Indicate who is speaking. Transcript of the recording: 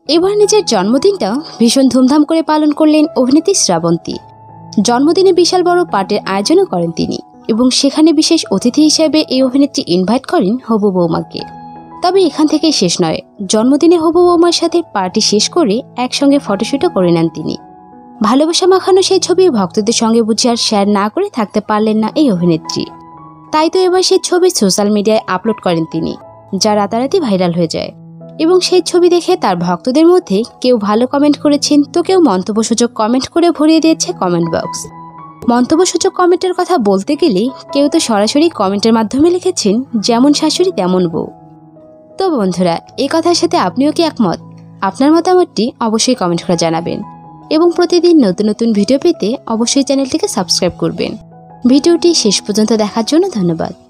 Speaker 1: এবার নিজের জন্মদিনটা ভীষণ ধুমধাম করে পালন করলেন অভিনেত্রী শ্রাবন্তী। জন্মদিনে বিশাল বড় পার্টির আয়োজনও করেন তিনি এবং সেখানে বিশেষ অতিথি হিসেবে এই অভিনেত্রী ইনভাইট করেন হবু বৌমাকে। তবে এখান থেকেই শেষ নয়, জন্মদিনে হবু বৌমার সাথে পার্টি শেষ করে একসঙ্গে ফটোশ্যুটও করে নেন তিনি। ভালোবাসা মাখানো সেই ছবি ভক্তদের সঙ্গে বুঝি আর শেয়ার না করে থাকতে পারলেন না এই অভিনেত্রী। তাই তো এবার সেই ছবি সোশ্যাল মিডিয়ায় আপলোড করেন তিনি, যা রাতারাতি ভাইরাল হয়ে যায়। এবং সেই ছবি দেখে তার ভক্তদের মধ্যে কেউ ভালো কমেন্ট করেছেন, তো কেউ মন্তব্যসূচক কমেন্ট করে ভরিয়ে দিয়েছে কমেন্ট বক্স। মন্তব্যসূচক কমেন্টের কথা বলতে গেলে কেউ তো সরাসরি কমেন্টের মাধ্যমে লিখেছেন, যেমন শাশুড়ি তেমন বউ। তো বন্ধুরা, এই কথার সাথে আপনিও কি একমত? আপনার মতামতটি অবশ্যই কমেন্ট করে জানাবেন এবং প্রতিদিন নতুন নতুন ভিডিও পেতে অবশ্যই চ্যানেলটিকে সাবস্ক্রাইব করবেন। ভিডিওটি শেষ পর্যন্ত দেখার জন্য ধন্যবাদ।